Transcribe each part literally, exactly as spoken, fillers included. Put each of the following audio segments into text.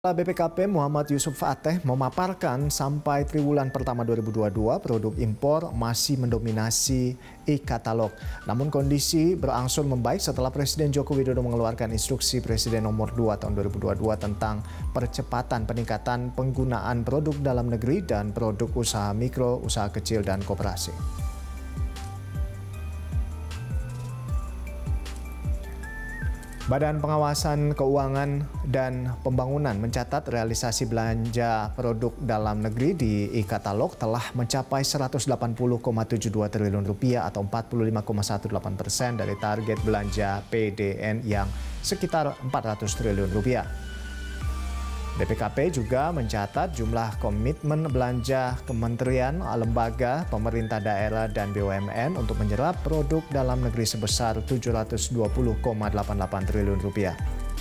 Kepala B P K P Muhammad Yusuf Ateh memaparkan sampai triwulan pertama dua ribu dua puluh dua produk impor masih mendominasi e-katalog. Namun kondisi berangsur membaik setelah Presiden Joko Widodo mengeluarkan instruksi Presiden nomor dua tahun dua ribu dua puluh dua tentang percepatan peningkatan penggunaan produk dalam negeri dan produk usaha mikro, usaha kecil dan koperasi. Badan Pengawasan Keuangan dan Pembangunan mencatat realisasi belanja produk dalam negeri di e-katalog telah mencapai seratus delapan puluh koma tujuh dua triliun rupiah atau empat puluh lima koma delapan belas persen dari target belanja P D N yang sekitar empat ratus triliun rupiah. B P K P juga mencatat jumlah komitmen belanja kementerian, lembaga, pemerintah daerah, dan B U M N untuk menyerap produk dalam negeri sebesar tujuh ratus dua puluh koma delapan delapan triliun rupiah.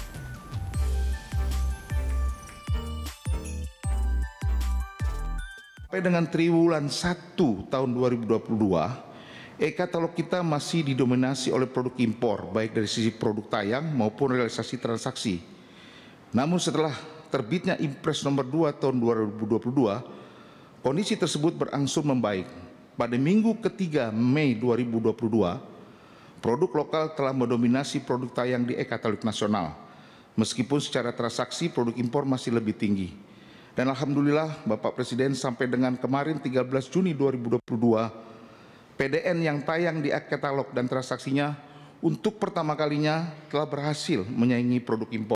Sampai dengan triwulan satu tahun dua ribu dua puluh dua, e-katalog kita masih didominasi oleh produk impor, baik dari sisi produk tayang maupun realisasi transaksi. Namun setelah terbitnya Impres nomor dua tahun dua ribu dua puluh dua, kondisi tersebut berangsur membaik. Pada minggu ketiga Mei dua ribu dua puluh dua, produk lokal telah mendominasi produk tayang di e-katalog nasional. Meskipun secara transaksi produk impor masih lebih tinggi. Dan Alhamdulillah Bapak Presiden sampai dengan kemarin tiga belas Juni dua ribu dua puluh dua, P D N yang tayang di e-katalog dan transaksinya untuk pertama kalinya telah berhasil menyaingi produk impor.